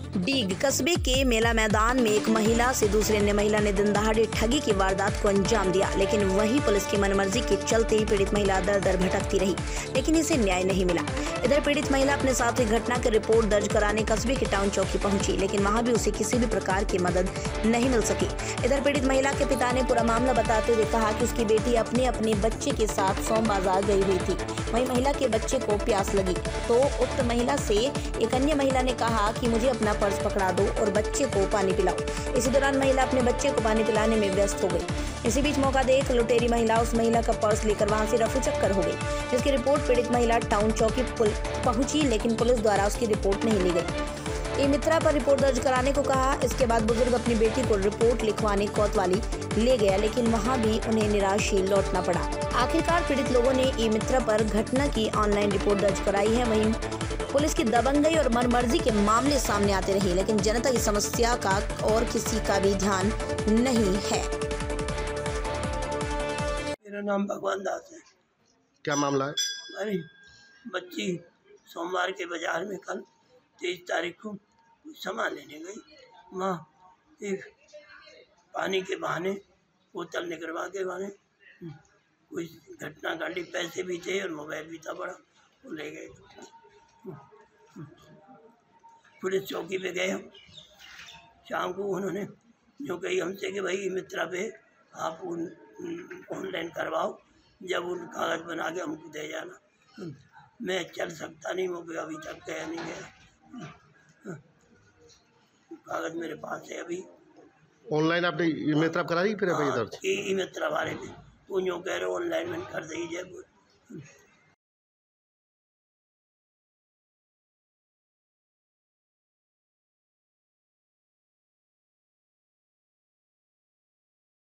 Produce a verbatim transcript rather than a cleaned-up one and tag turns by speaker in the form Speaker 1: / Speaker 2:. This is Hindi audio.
Speaker 1: डीग कस्बे के मेला मैदान में एक महिला से दूसरी अन्य महिला ने दिन दहाड़े ठगी की वारदात को अंजाम दिया, लेकिन वहीं पुलिस की मनमर्जी के चलते ही पीड़ित महिला दर दर भटकती रही, लेकिन इसे न्याय नहीं मिला। इधर पीड़ित महिला अपने साथ हुई घटना की रिपोर्ट दर्ज कराने कस्बे की टाउन चौकी पहुंची, लेकिन वहां भी उसे किसी भी प्रकार की मदद नहीं मिल सकी। इधर पीड़ित महिला के पिता ने पूरा मामला बताते हुए कहा कि उसकी बेटी अपने अपने बच्चे के साथ सोम बाजार गई हुई थी। वहीं महिला के बच्चे को प्यास लगी तो उक्त महिला से एक अन्य महिला ने कहा कि मुझे अपना पर्स पकड़ा दो और बच्चे को पानी पिलाओ। इसी दौरान महिला अपने बच्चे को पानी पिलाने में व्यस्त हो गई। इसी बीच मौका देख लुटेरी महिला उस महिला का पर्स लेकर वहां से रफू चक्कर हो गई, जिसकी रिपोर्ट पीड़ित महिला टाउन चौकी पहुंची, लेकिन पुलिस द्वारा उसकी रिपोर्ट नहीं ली गई। ई मित्रा पर रिपोर्ट दर्ज कराने को कहा। इसके बाद बुजुर्ग अपनी बेटी को रिपोर्ट लिखवाने कोतवाली ले गया, लेकिन वहां भी उन्हें निराश ही लौटना पड़ा। आखिरकार पीड़ित लोगों ने ई मित्रा पर घटना की ऑनलाइन रिपोर्ट दर्ज कराई है। वहीं पुलिस की दबंगई और मनमर्जी के मामले सामने आते रहे, लेकिन जनता की समस्या का और किसी का भी ध्यान नहीं है।
Speaker 2: मेरा नाम भगवान दास है।
Speaker 3: क्या मामला है?
Speaker 2: अरे बच्ची सोमवार के बाजार में कल तेईस तारीख को सामान लेने गई। वहाँ एक पानी के बहाने बोतल निकलवा के बहाने कोई घटना घटी। पैसे भी थे और मोबाइल भी था बड़ा, वो ले गए। पुलिस चौकी पे गए हम शाम को। उन्होंने जो कही हमसे कि भाई मित्रा पे आप ऑनलाइन करवाओ, जब उन कागज़ बना के हमको दे जाना। मैं चल सकता नहीं, वो अभी तक गया नहीं गया। कागज़ मेरे पास है अभी।
Speaker 3: ऑनलाइन आपने ई मित्रा करा दी फिर?
Speaker 2: हाँ, ई मित्रा बारे में वो यूँ कह रहे ऑनलाइन में कर दीजिए।